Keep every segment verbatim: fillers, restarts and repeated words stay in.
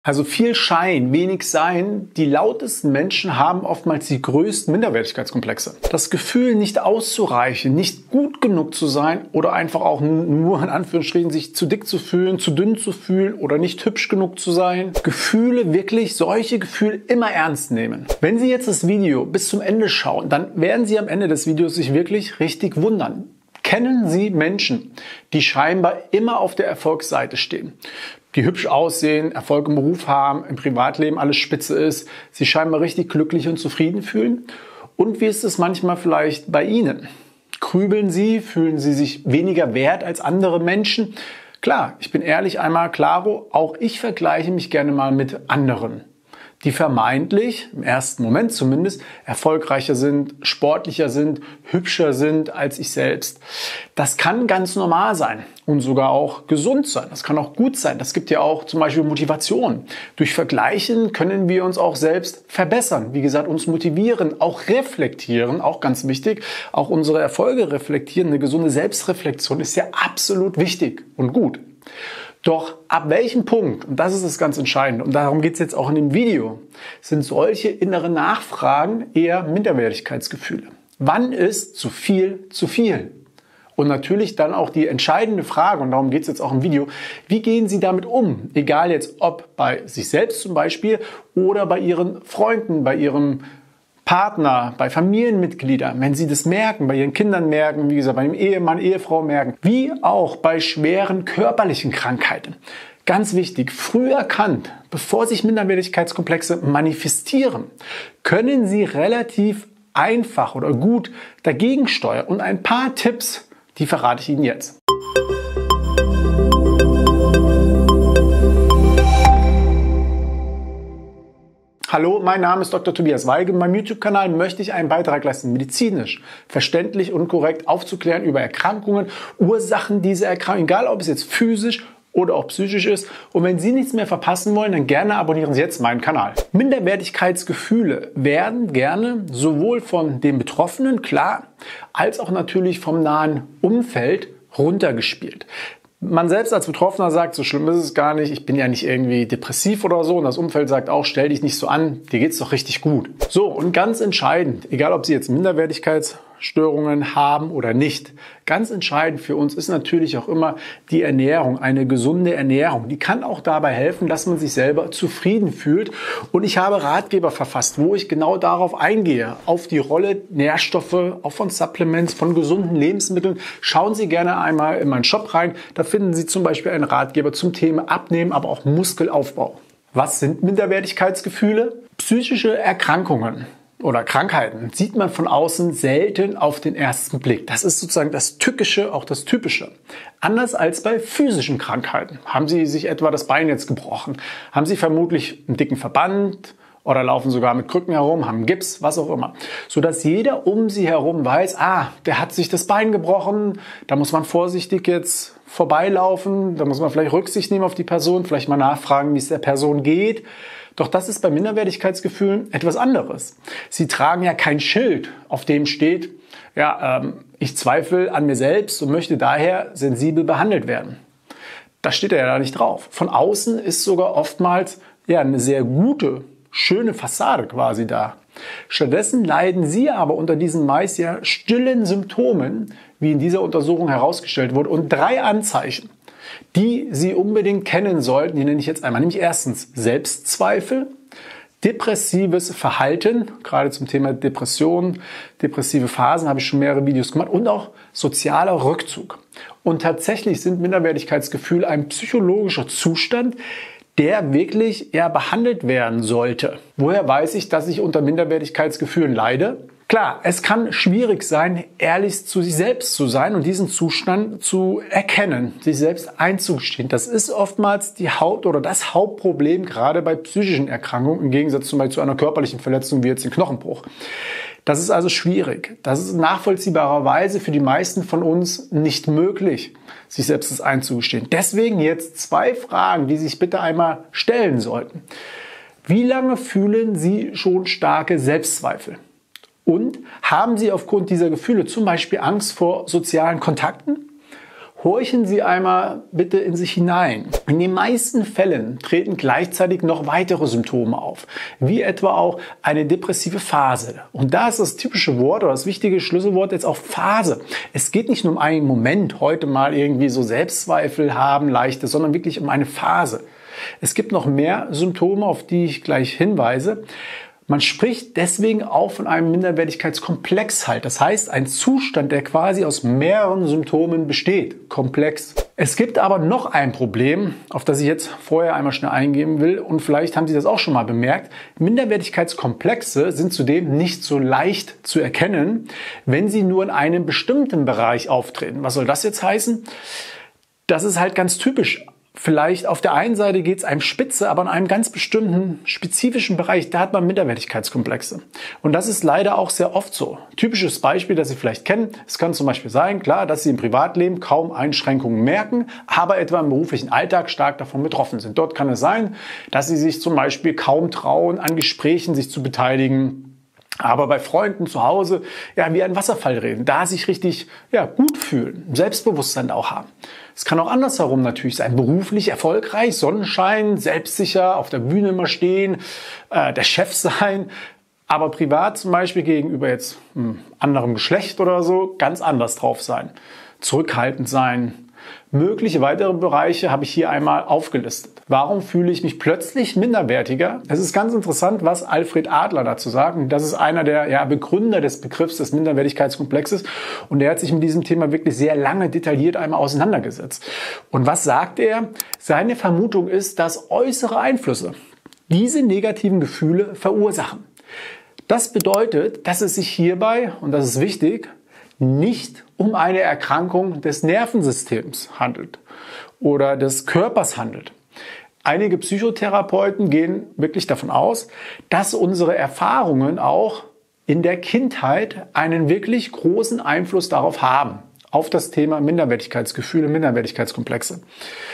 Also viel Schein, wenig Sein. Die lautesten Menschen haben oftmals die größten Minderwertigkeitskomplexe. Das Gefühl, nicht auszureichen, nicht gut genug zu sein oder einfach auch nur in Anführungsstrichen sich zu dick zu fühlen, zu dünn zu fühlen oder nicht hübsch genug zu sein. Gefühle, wirklich solche Gefühle immer ernst nehmen. Wenn Sie jetzt das Video bis zum Ende schauen, dann werden Sie am Ende des Videos sich wirklich richtig wundern. Kennen Sie Menschen, die scheinbar immer auf der Erfolgsseite stehen? Die hübsch aussehen, Erfolg im Beruf haben, im Privatleben alles spitze ist, sich scheinbar richtig glücklich und zufrieden fühlen? Und wie ist es manchmal vielleicht bei Ihnen? Grübeln Sie? Fühlen Sie sich weniger wert als andere Menschen? Klar, ich bin ehrlich einmal klaro, auch ich vergleiche mich gerne mal mit anderen, die vermeintlich, im ersten Moment zumindest, erfolgreicher sind, sportlicher sind, hübscher sind als ich selbst. Das kann ganz normal sein und sogar auch gesund sein. Das kann auch gut sein. Das gibt ja auch zum Beispiel Motivation. Durch Vergleichen können wir uns auch selbst verbessern. Wie gesagt, uns motivieren, auch reflektieren, auch ganz wichtig. Auch unsere Erfolge reflektieren. Eine gesunde Selbstreflexion ist ja absolut wichtig und gut. Doch ab welchem Punkt, und das ist das ganz Entscheidende, und darum geht es jetzt auch in dem Video, sind solche innere Nachfragen eher Minderwertigkeitsgefühle. Wann ist zu viel zu viel? Und natürlich dann auch die entscheidende Frage, und darum geht es jetzt auch im Video, wie gehen Sie damit um? Egal jetzt ob bei sich selbst zum Beispiel oder bei Ihren Freunden, bei Ihrem Partner, bei Familienmitgliedern, wenn Sie das merken, bei Ihren Kindern merken, wie gesagt, bei dem Ehemann, Ehefrau merken, wie auch bei schweren körperlichen Krankheiten. Ganz wichtig, früh erkannt, bevor sich Minderwertigkeitskomplexe manifestieren, können Sie relativ einfach oder gut dagegen steuern. Und ein paar Tipps, die verrate ich Ihnen jetzt. Hallo, mein Name ist Doktor Tobias Weige. In meinem YouTube-Kanal möchte ich einen Beitrag leisten, medizinisch, verständlich und korrekt aufzuklären über Erkrankungen, Ursachen dieser Erkrankungen, egal ob es jetzt physisch oder auch psychisch ist. Und wenn Sie nichts mehr verpassen wollen, dann gerne abonnieren Sie jetzt meinen Kanal. Minderwertigkeitsgefühle werden gerne sowohl von den Betroffenen, klar, als auch natürlich vom nahen Umfeld runtergespielt. Man selbst als Betroffener sagt, so schlimm ist es gar nicht, ich bin ja nicht irgendwie depressiv oder so. Und das Umfeld sagt auch, stell dich nicht so an, dir geht's doch richtig gut. So, und ganz entscheidend, egal ob Sie jetzt Minderwertigkeitsstörungen haben oder nicht, ganz entscheidend für uns ist natürlich auch immer die Ernährung, eine gesunde Ernährung. Die kann auch dabei helfen, dass man sich selber zufrieden fühlt. Und ich habe Ratgeber verfasst, wo ich genau darauf eingehe, auf die Rolle Nährstoffe, auch von Supplements, von gesunden Lebensmitteln. Schauen Sie gerne einmal in meinen Shop rein. Da finden Sie zum Beispiel einen Ratgeber zum Thema Abnehmen, aber auch Muskelaufbau. Was sind Minderwertigkeitsgefühle? Psychische Erkrankungen oder Krankheiten sieht man von außen selten auf den ersten Blick. Das ist sozusagen das Tückische, auch das Typische. Anders als bei physischen Krankheiten. Haben Sie sich etwa das Bein jetzt gebrochen? Haben Sie vermutlich einen dicken Verband? Oder laufen sogar mit Krücken herum, haben Gips, was auch immer. Sodass jeder um Sie herum weiß, ah, der hat sich das Bein gebrochen, da muss man vorsichtig jetzt vorbeilaufen, da muss man vielleicht Rücksicht nehmen auf die Person, vielleicht mal nachfragen, wie es der Person geht. Doch das ist bei Minderwertigkeitsgefühlen etwas anderes. Sie tragen ja kein Schild, auf dem steht, ja, ähm, ich zweifle an mir selbst und möchte daher sensibel behandelt werden. Das steht ja da nicht drauf. Von außen ist sogar oftmals ja eine sehr gute, schöne Fassade quasi da. Stattdessen leiden Sie aber unter diesen meist ja stillen Symptomen, wie in dieser Untersuchung herausgestellt wurde, und drei Anzeichen, die Sie unbedingt kennen sollten, die nenne ich jetzt einmal. Nämlich erstens Selbstzweifel, depressives Verhalten, gerade zum Thema Depression, depressive Phasen habe ich schon mehrere Videos gemacht, und auch sozialer Rückzug. Und tatsächlich sind Minderwertigkeitsgefühle ein psychologischer Zustand, der wirklich eher behandelt werden sollte. Woher weiß ich, dass ich unter Minderwertigkeitsgefühlen leide? Klar, es kann schwierig sein, ehrlich zu sich selbst zu sein und diesen Zustand zu erkennen, sich selbst einzugestehen. Das ist oftmals die Haupt- oder das Hauptproblem, gerade bei psychischen Erkrankungen, im Gegensatz zum Beispiel zu einer körperlichen Verletzung wie jetzt den Knochenbruch. Das ist also schwierig. Das ist nachvollziehbarerweise für die meisten von uns nicht möglich, sich selbst das einzugestehen. Deswegen jetzt zwei Fragen, die Sie sich bitte einmal stellen sollten. Wie lange fühlen Sie schon starke Selbstzweifel? Und haben Sie aufgrund dieser Gefühle zum Beispiel Angst vor sozialen Kontakten? Horchen Sie einmal bitte in sich hinein. In den meisten Fällen treten gleichzeitig noch weitere Symptome auf, wie etwa auch eine depressive Phase. Und da ist das typische Wort oder das wichtige Schlüsselwort jetzt auch Phase. Es geht nicht nur um einen Moment, heute mal irgendwie so Selbstzweifel haben, leichte, sondern wirklich um eine Phase. Es gibt noch mehr Symptome, auf die ich gleich hinweise. Man spricht deswegen auch von einem Minderwertigkeitskomplex halt. Das heißt, ein Zustand, der quasi aus mehreren Symptomen besteht. Komplex. Es gibt aber noch ein Problem, auf das ich jetzt vorher einmal schnell eingehen will. Und vielleicht haben Sie das auch schon mal bemerkt. Minderwertigkeitskomplexe sind zudem nicht so leicht zu erkennen, wenn sie nur in einem bestimmten Bereich auftreten. Was soll das jetzt heißen? Das ist halt ganz typisch. Vielleicht auf der einen Seite geht es einem spitze, aber in einem ganz bestimmten, spezifischen Bereich, da hat man Minderwertigkeitskomplexe. Und das ist leider auch sehr oft so. Typisches Beispiel, das Sie vielleicht kennen, es kann zum Beispiel sein, klar, dass Sie im Privatleben kaum Einschränkungen merken, aber etwa im beruflichen Alltag stark davon betroffen sind. Dort kann es sein, dass Sie sich zum Beispiel kaum trauen, an Gesprächen sich zu beteiligen, aber bei Freunden zu Hause ja wie ein Wasserfall reden, da sich richtig ja, gut fühlen, Selbstbewusstsein auch haben. Es kann auch andersherum natürlich sein, beruflich erfolgreich, Sonnenschein, selbstsicher, auf der Bühne immer stehen, äh, der Chef sein, aber privat zum Beispiel gegenüber jetzt einem anderen Geschlecht oder so ganz anders drauf sein, zurückhaltend sein. Mögliche weitere Bereiche habe ich hier einmal aufgelistet. Warum fühle ich mich plötzlich minderwertiger? Es ist ganz interessant, was Alfred Adler dazu sagt. Und das ist einer der ja, Begründer des Begriffs des Minderwertigkeitskomplexes. Und er hat sich mit diesem Thema wirklich sehr lange detailliert einmal auseinandergesetzt. Und was sagt er? Seine Vermutung ist, dass äußere Einflüsse diese negativen Gefühle verursachen. Das bedeutet, dass es sich hierbei, und das ist wichtig, nicht um eine Erkrankung des Nervensystems handelt oder des Körpers handelt. Einige Psychotherapeuten gehen wirklich davon aus, dass unsere Erfahrungen auch in der Kindheit einen wirklich großen Einfluss darauf haben, auf das Thema Minderwertigkeitsgefühle, Minderwertigkeitskomplexe.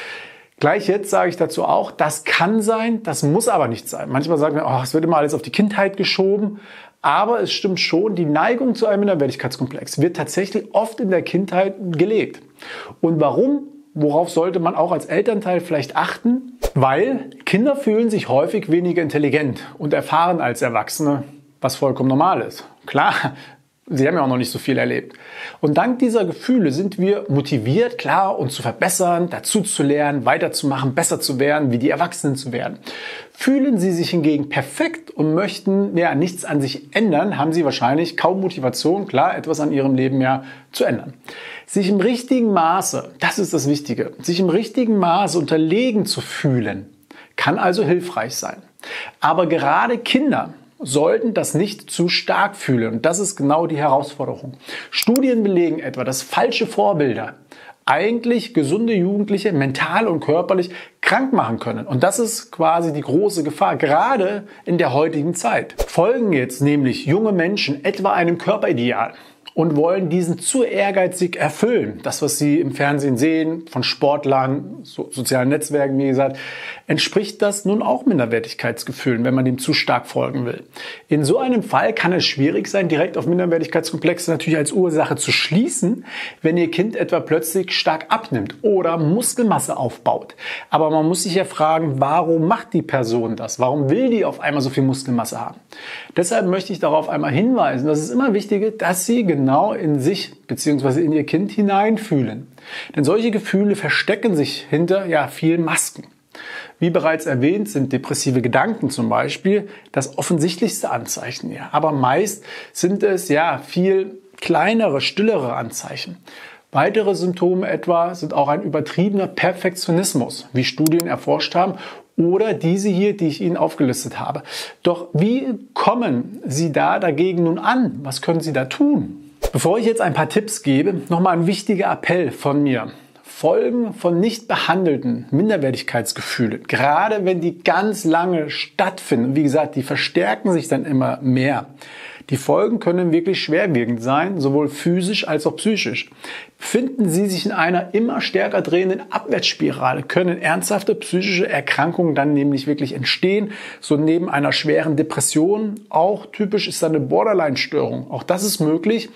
Gleich jetzt sage ich dazu auch, das kann sein, das muss aber nicht sein. Manchmal sagen wir, oh, es wird immer alles auf die Kindheit geschoben. Aber es stimmt schon, die Neigung zu einem Minderwertigkeitskomplex wird tatsächlich oft in der Kindheit gelegt. Und warum? Worauf sollte man auch als Elternteil vielleicht achten? Weil Kinder fühlen sich häufig weniger intelligent und erfahren als Erwachsene, was vollkommen normal ist. Klar, sie haben ja auch noch nicht so viel erlebt. Und dank dieser Gefühle sind wir motiviert, klar, uns zu verbessern, dazu zu lernen, weiterzumachen, besser zu werden, wie die Erwachsenen zu werden. Fühlen Sie sich hingegen perfekt und möchten ja nichts an sich ändern, haben Sie wahrscheinlich kaum Motivation, klar, etwas an Ihrem Leben ja zu ändern. Sich im richtigen Maße, das ist das Wichtige, sich im richtigen Maße unterlegen zu fühlen, kann also hilfreich sein. Aber gerade Kinder sollten das nicht zu stark fühlen. Und das ist genau die Herausforderung. Studien belegen etwa, dass falsche Vorbilder eigentlich gesunde Jugendliche mental und körperlich krank machen können. Und das ist quasi die große Gefahr, gerade in der heutigen Zeit. Folgen jetzt nämlich junge Menschen etwa einem Körperideal und wollen diesen zu ehrgeizig erfüllen. Das, was Sie im Fernsehen sehen, von Sportlern, so, sozialen Netzwerken, wie gesagt, entspricht das nun auch Minderwertigkeitsgefühlen, wenn man dem zu stark folgen will. In so einem Fall kann es schwierig sein, direkt auf Minderwertigkeitskomplexe natürlich als Ursache zu schließen, wenn Ihr Kind etwa plötzlich stark abnimmt oder Muskelmasse aufbaut. Aber man muss sich ja fragen, warum macht die Person das? Warum will die auf einmal so viel Muskelmasse haben? Deshalb möchte ich darauf einmal hinweisen, dass es immer wichtig ist, dass Sie genau in sich bzw. in Ihr Kind hineinfühlen. Denn solche Gefühle verstecken sich hinter ja, vielen Masken. Wie bereits erwähnt, sind depressive Gedanken zum Beispiel das offensichtlichste Anzeichen. Ja. Aber meist sind es ja viel kleinere, stillere Anzeichen. Weitere Symptome etwa sind auch ein übertriebener Perfektionismus, wie Studien erforscht haben, oder diese hier, die ich Ihnen aufgelistet habe. Doch wie kommen Sie da dagegen nun an? Was können Sie da tun? Bevor ich jetzt ein paar Tipps gebe, nochmal ein wichtiger Appell von mir. Folgen von nicht behandelten Minderwertigkeitsgefühlen, gerade wenn die ganz lange stattfinden, wie gesagt, die verstärken sich dann immer mehr. Die Folgen können wirklich schwerwiegend sein, sowohl physisch als auch psychisch. Befinden Sie sich in einer immer stärker drehenden Abwärtsspirale, können ernsthafte psychische Erkrankungen dann nämlich wirklich entstehen. So neben einer schweren Depression, auch typisch ist dann eine Borderline-Störung. Auch das ist möglich.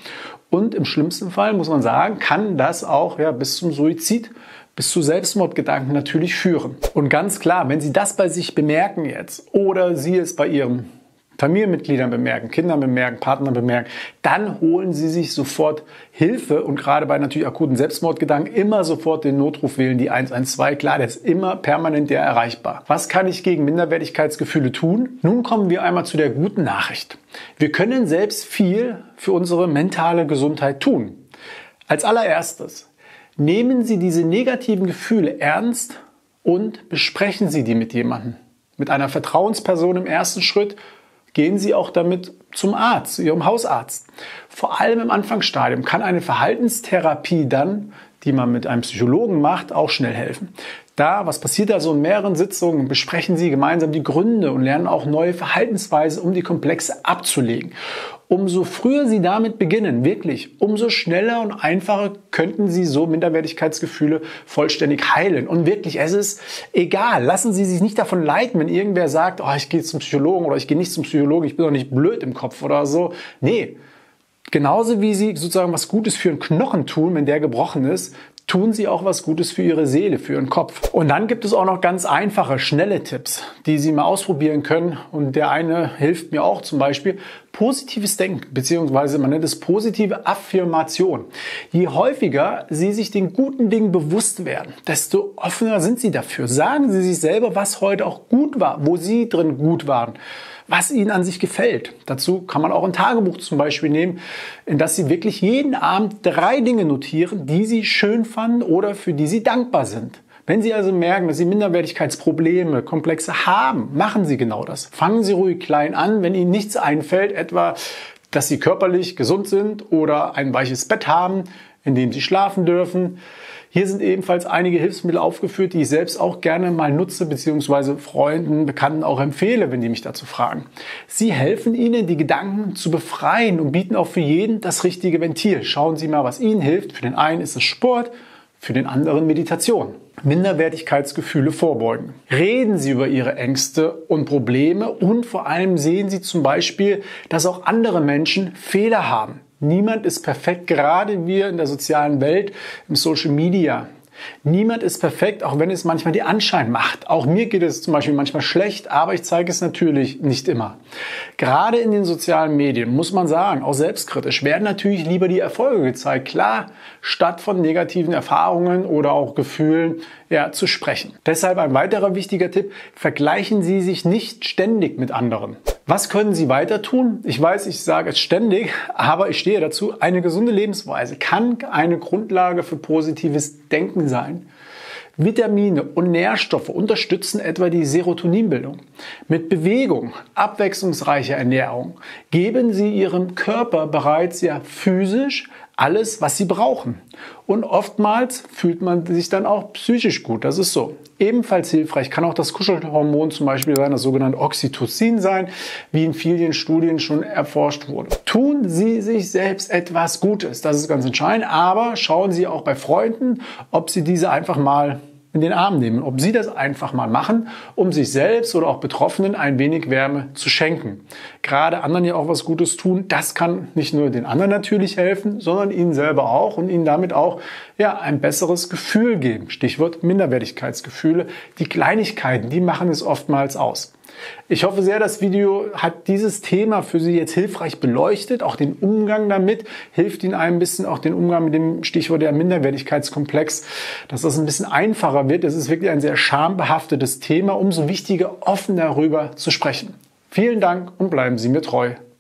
Und im schlimmsten Fall, muss man sagen, kann das auch ja, bis zum Suizid, bis zu Selbstmordgedanken natürlich führen. Und ganz klar, wenn Sie das bei sich bemerken jetzt oder Sie es bei Ihrem Familienmitgliedern bemerken, Kindern bemerken, Partnern bemerken, dann holen Sie sich sofort Hilfe und gerade bei natürlich akuten Selbstmordgedanken immer sofort den Notruf wählen, die eins eins zwei. Klar, der ist immer permanent der erreichbar. Was kann ich gegen Minderwertigkeitsgefühle tun? Nun kommen wir einmal zu der guten Nachricht. Wir können selbst viel für unsere mentale Gesundheit tun. Als allererstes, nehmen Sie diese negativen Gefühle ernst und besprechen Sie die mit jemandem. Mit einer Vertrauensperson im ersten Schritt. Gehen Sie auch damit zum Arzt, zu Ihrem Hausarzt. Vor allem im Anfangsstadium kann eine Verhaltenstherapie dann, die man mit einem Psychologen macht, auch schnell helfen. Da, was passiert also in mehreren Sitzungen, besprechen Sie gemeinsam die Gründe und lernen auch neue Verhaltensweisen, um die Komplexe abzulegen. Umso früher Sie damit beginnen, wirklich, umso schneller und einfacher könnten Sie so Minderwertigkeitsgefühle vollständig heilen. Und wirklich, es ist egal, lassen Sie sich nicht davon leiten, wenn irgendwer sagt, oh, ich gehe zum Psychologen oder ich gehe nicht zum Psychologen, ich bin doch nicht blöd im Kopf oder so. Nee, genauso wie Sie sozusagen was Gutes für einen Knochen tun, wenn der gebrochen ist, tun Sie auch was Gutes für Ihre Seele, für Ihren Kopf. Und dann gibt es auch noch ganz einfache, schnelle Tipps, die Sie mal ausprobieren können. Und der eine hilft mir auch zum Beispiel, positives Denken, beziehungsweise man nennt es positive Affirmation. Je häufiger Sie sich den guten Dingen bewusst werden, desto offener sind Sie dafür. Sagen Sie sich selber, was heute auch gut war, wo Sie drin gut waren, was Ihnen an sich gefällt. Dazu kann man auch ein Tagebuch zum Beispiel nehmen, in das Sie wirklich jeden Abend drei Dinge notieren, die Sie schön fanden oder für die Sie dankbar sind. Wenn Sie also merken, dass Sie Minderwertigkeitsprobleme, Komplexe haben, machen Sie genau das. Fangen Sie ruhig klein an, wenn Ihnen nichts einfällt, etwa, dass Sie körperlich gesund sind oder ein weiches Bett haben, in dem Sie schlafen dürfen. Hier sind ebenfalls einige Hilfsmittel aufgeführt, die ich selbst auch gerne mal nutze, beziehungsweise Freunden, Bekannten auch empfehle, wenn die mich dazu fragen. Sie helfen Ihnen, die Gedanken zu befreien und bieten auch für jeden das richtige Ventil. Schauen Sie mal, was Ihnen hilft. Für den einen ist es Sport, für den anderen Meditation. Minderwertigkeitsgefühle vorbeugen. Reden Sie über Ihre Ängste und Probleme und vor allem sehen Sie zum Beispiel, dass auch andere Menschen Fehler haben. Niemand ist perfekt, gerade wir in der sozialen Welt, im Social Media. Niemand ist perfekt, auch wenn es manchmal die Anschein macht. Auch mir geht es zum Beispiel manchmal schlecht, aber ich zeige es natürlich nicht immer. Gerade in den sozialen Medien, muss man sagen, auch selbstkritisch, werden natürlich lieber die Erfolge gezeigt. Klar, statt von negativen Erfahrungen oder auch Gefühlen ja, zu sprechen. Deshalb ein weiterer wichtiger Tipp, vergleichen Sie sich nicht ständig mit anderen. Was können Sie weiter tun? Ich weiß, ich sage es ständig, aber ich stehe dazu. Eine gesunde Lebensweise kann eine Grundlage für positives Denken sein. Vitamine und Nährstoffe unterstützen etwa die Serotoninbildung. Mit Bewegung, abwechslungsreicher Ernährung geben Sie Ihrem Körper bereits ja physisch alles, was Sie brauchen. Und oftmals fühlt man sich dann auch psychisch gut. Das ist so. Ebenfalls hilfreich kann auch das Kuschelhormon zum Beispiel sein, das sogenannte Oxytocin sein, wie in vielen Studien schon erforscht wurde. Tun Sie sich selbst etwas Gutes, das ist ganz entscheidend, aber schauen Sie auch bei Freunden, ob Sie diese einfach mal in den Arm nehmen, ob Sie das einfach mal machen, um sich selbst oder auch Betroffenen ein wenig Wärme zu schenken. Gerade anderen ja auch was Gutes tun, das kann nicht nur den anderen natürlich helfen, sondern Ihnen selber auch und Ihnen damit auch ja, ein besseres Gefühl geben. Stichwort Minderwertigkeitsgefühle. Die Kleinigkeiten, die machen es oftmals aus. Ich hoffe sehr, das Video hat dieses Thema für Sie jetzt hilfreich beleuchtet. Auch den Umgang damit hilft Ihnen ein bisschen, auch den Umgang mit dem Stichwort der Minderwertigkeitskomplex, dass das ein bisschen einfacher wird. Es ist wirklich ein sehr schambehaftetes Thema. Umso wichtiger, offen darüber zu sprechen. Vielen Dank und bleiben Sie mir treu.